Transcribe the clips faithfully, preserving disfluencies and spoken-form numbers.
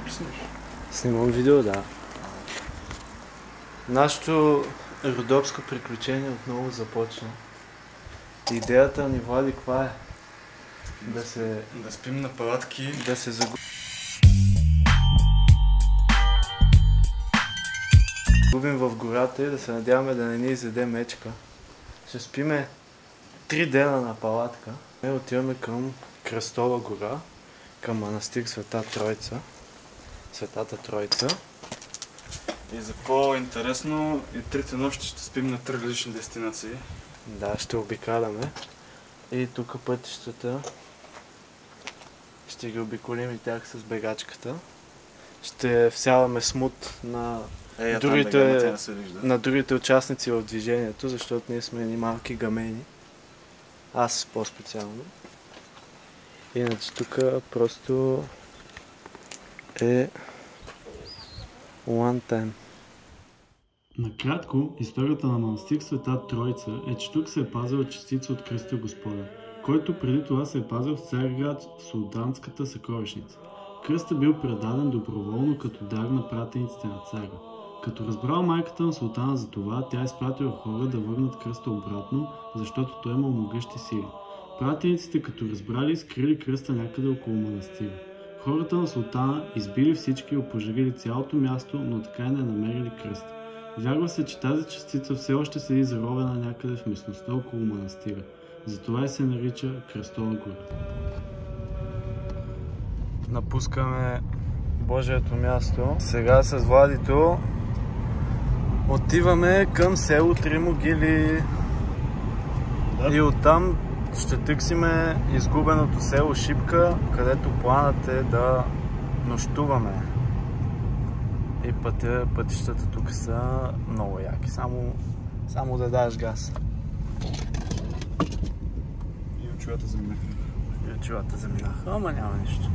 снимаш? Снимам видео, да. Нашето родопско приключение отново започна. Идеята ни, Влади, каква е? Да се... Да спим на палатки. Да се загубим в гората и да се надяваме да не ни изяде мечка. Ще спиме три дена на палатка. Ние отиваме към Кръстова гора, към манастир Света Троица. Светата Троица. И за по-интересно, и трите нощи ще спим на три различни дестинации. Да, ще обикаляме. И тук пътищата ще ги обиколим и тях с бегачката. Ще всяваме смут на, е, другите, бега, да. на другите участници в движението, защото ние сме ни малки гамени. Аз по-специално. Иначе тук просто е one time. Накратко, историята на манастир Света Троица е, че тук се е пазила частица от кръста Господа, който преди това се е пазил в Цариград в Султанската съкровищница. Кръстът бил предаден доброволно като дар на пратениците на царя. Като разбрала майката на султана за това, тя изпратила хора да върнат кръста обратно, защото той имал могъщи сили. Пратениците, като разбрали, скрили кръста някъде около манастира. Хората на султана избили всички и опожарили цялото място, но така и не намерили кръста. Вярва се, че тази частица все още седи заровена някъде в местността около манастира. Затова и се нарича Кръстова гора. Напускаме Божието място. Сега с Владито отиваме към село Три могили. Да. И оттам ще търсиме изгубеното село Шипка, където планът е да нощуваме. И пътя, пътищата тук са много яки. Само, само да даш газ. И очилата заминаха. И очилата заминаха, ама няма нищо.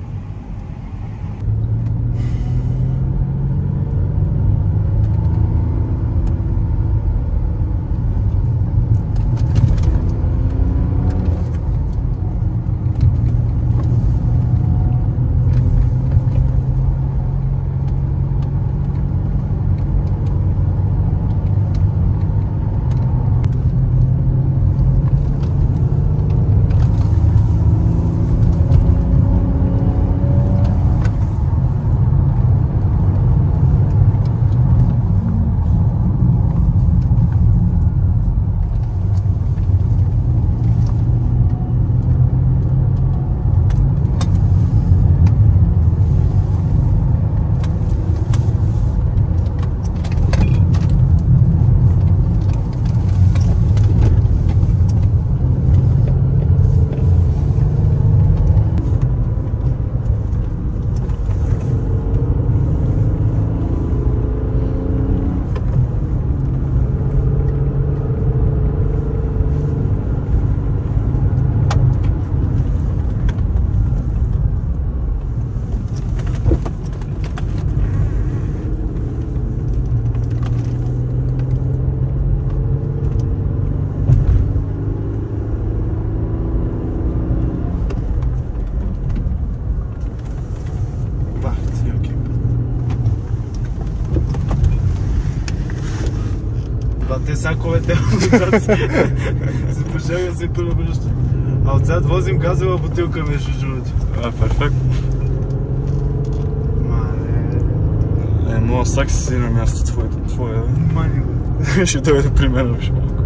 Те саковете отзад се пожага се превръща. А отзад возим газова бутилка между другото. А, перфект. Мале... Е, моя сак си на място твоето, твое. Мани го. Ще дойде при мен още малко.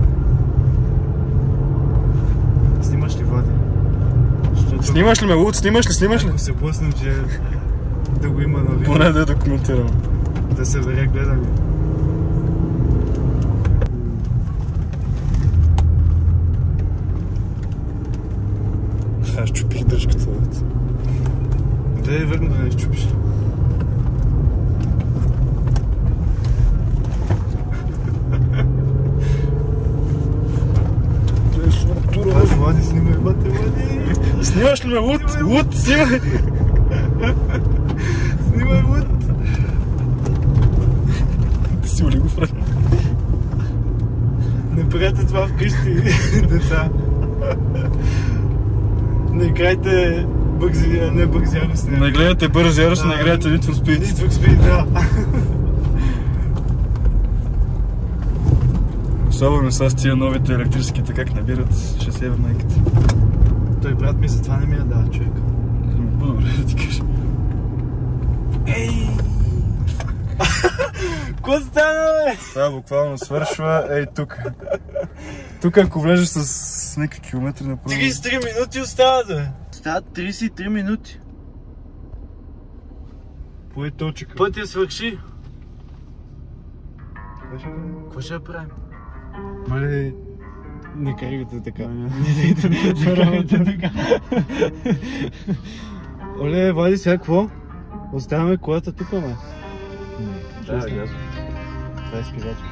Снимаш ли, Влади? Защото... Снимаш ли ме, Луд? Снимаш ли, снимаш ли? Ако се блъснем, че да го има на видео. Поне да я документирам. Да се вере гледаме. Аз чупих дръжката. Да я върна да не изчупиш. Аз, Влади, снимай, бате, Влади! Снимаш ли ме, Луд? Луд, снимай! Снимай, Луд! Ти си олигофрен. Не правете това вкъщи, деца. Не играйте Бъгзи, не Бъгзи Ярос. Не гледате бързи Ярос, не гледате Need for Speed. Need for Speed, да. Особено с тия новите електрическите, как набират, ще се ева майката. Той брат ми затова не ми я дава, човек. По-добре да ти кажа. Ей! Ко стана, бе? Това буквално свършва, ей тук. Тук ако влезеш с някакви километри направо... тридесет и три минути остават, бе. Остават тридесет и три минути. Пое точка. Пътя свърши. Какво ще правим? Мале... Не карайте така. Не карайте така. Оле, Влади, сега какво? Оставяме колата тук, ме. Да, ясно. Това е спирачка.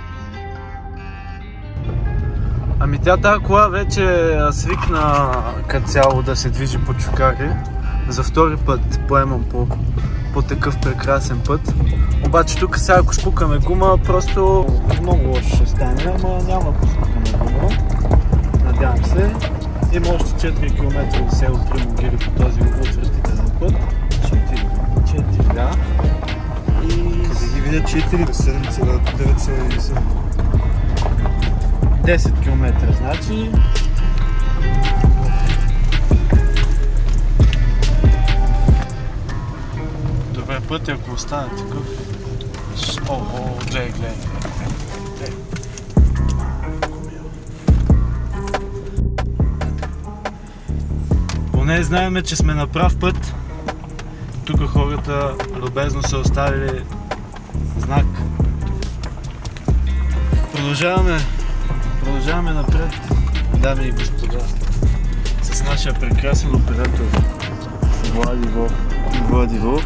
Ами тя тази кола вече свикна като цяло да се движи по чукари. За втори път поемам по, по такъв прекрасен път. Обаче тук сега ако шпукаме гума, просто много лошо ще стане, ама няма ако шпукаме гума. Надявам се. Има още четири километра до село Тримогили по този отвратителен път. четири. четири, да. И... Къде ги видя четири до седем цела девет цела и седем? десет километра, значи... Добре, път ако остане такъв... О, о, гледай, гледай, гледай. Поне знаем, че сме на прав път. Тук хората любезно са оставили знак. Продължаваме. Продължаваме напред, дами и господа, с нашия прекрасен оператор Владиво. Владиво.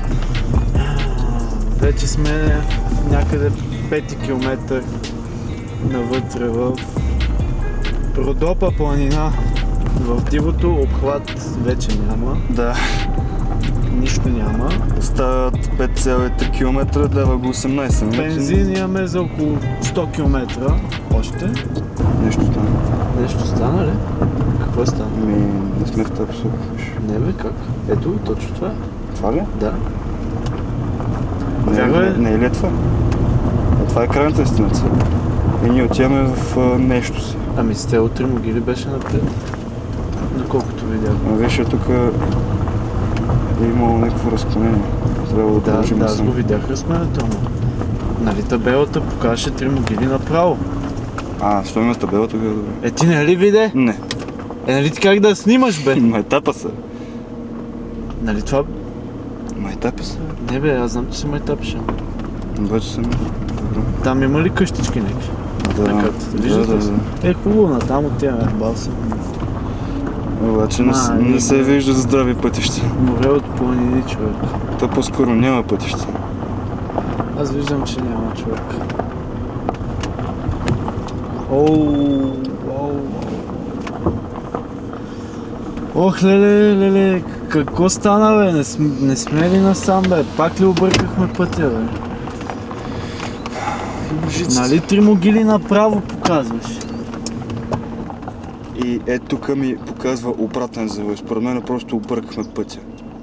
Вече сме някъде пети километър навътре в Родопа планина. В дивото обхват вече няма. Да. Нищо няма. Остават пет цела и три километра, дава го осемнайсет минути. Бензин имаме за около сто километра още. Нещо стана. Нещо стана ли? Какво стана? Ми, не сме в тази посока. Не бе, как? Ето, точно това е. Това ли? Да. Не, Вярвай. не, не е ли това? А това е крайната дестинация. И ние отиваме в а, нещо си. Ами с Тело Тримогили беше напред. Доколкото видях. А виж, тук е имало някакво разклонение. Трябва да Да, продължим да, аз насам. го видях разклонението, ама. Нали табелата покаже Тримогили направо? А, що има табела тогава е добре. Е, ти не ли виде? Не. Е, нали ти как да снимаш, бе? Майтапа са. Нали това... Майтапа са. Не бе, аз знам, че си майтапша. Обаче съм... Добре. Там има ли къщички някакви? Да, На картата, да, виждате да, ли? да. Е, хубаво, натам отиваме, бал съм. Обаче не, с- А, не и- се вижда здрави пътища. Море от планини, човек. То по-скоро няма пътища. Аз виждам, че няма човек. Оу, оу, Ох, леле, леле, какво стана, бе? Не, см, не сме ли насам, бе? Пак ли объркахме пътя, бе? Нали Тримогили направо показваш? И е тук ми показва обратен завой. Според мен просто объркахме пътя.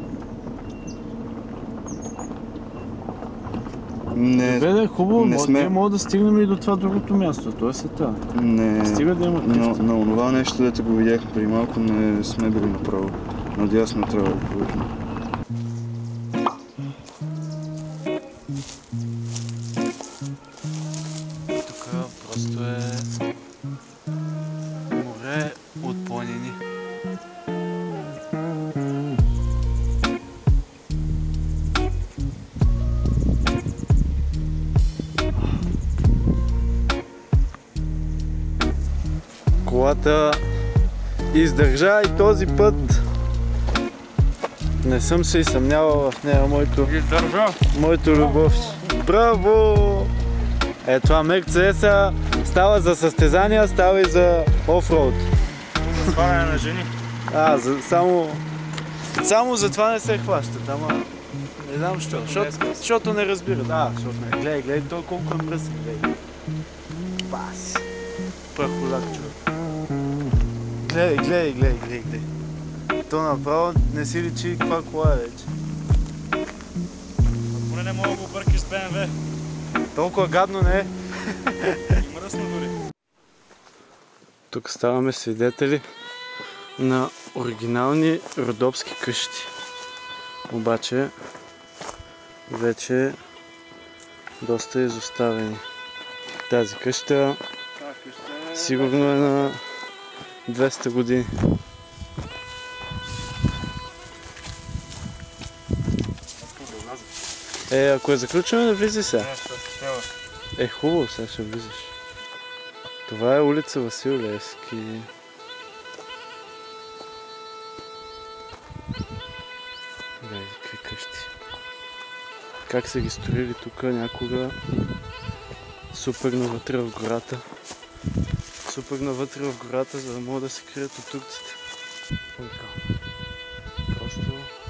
Не, Бе, да е хубаво, не може, сме- ние може да стигнем и до това другото място, то е сета. не... Стига да има на, къща. на онова нещо, дето го видяхме преди малко, не сме били направо. Надясно трябва да положим. Тук просто е море от планини. Колата издържа и този път не съм се и съмнявал в нея, моето, моето любов. Браво! Е, това Мерцедеса става за състезания, става и за офроуд. За сваляне на жени. А, за, само... Само за това не се хващат, ама... Не знам що, защото, защото не разбират. А, защото не. Гледай, гледай, той колко е мръсен, гледай. Бас! Прахоляк, човек. Гледай, гледай, гледай, гледай, гледай. То направо не си личи каква кола е вече. Поне не мога да го объркаш с Б М В. Толкова гадно не е. И мръсно дори. Тук ставаме свидетели на оригинални родопски къщи. Обаче вече доста изоставени. Тази къща сигурно е на двеста години. Е, ако е заключено, да влизай сега. Е, хубаво, сега ще влизаш. Това е улица Васил Левски. Гледай, какви къщи. Как са ги строили тук някога. Супер навътре в гората. Супер навътре в гората, за да могат да се крият от турците. Просто...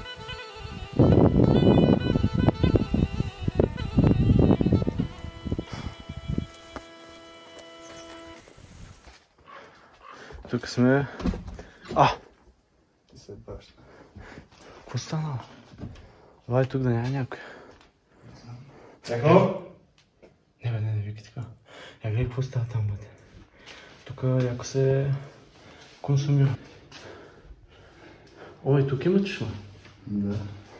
Тук сме... А! Какво стана? Давай тук да няма някой. Какво? Не бе, не, не викай така. Я гледай какво става там, бъде. Тук яко се консумира. Ой, тук има чешма. Да.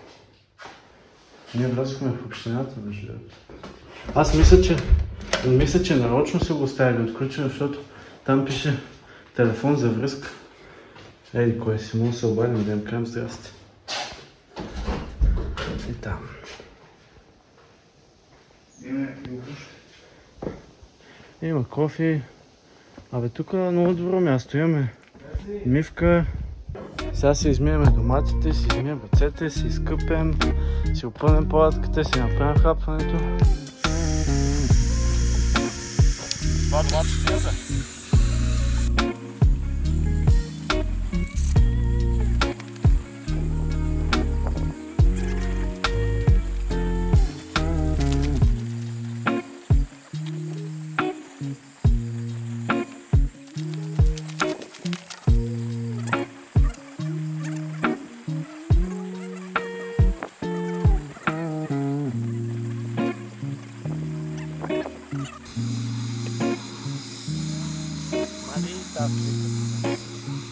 Ние влязохме в общината, между другото. Аз мисля, че... Мисля, че нарочно са го оставили отключено, защото там пише телефон за връзка. Еди, кой си, може да се обадим, да им кажем здрасти. И там. Има кофи. Абе, тук е много добро място. Имаме мивка. Сега си измиеме доматите, си измием ръцете, си изкъпем, си опънем палатката, си направим хапването. Това домата ще излезе.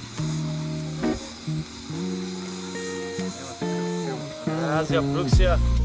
Азия, Бруксия.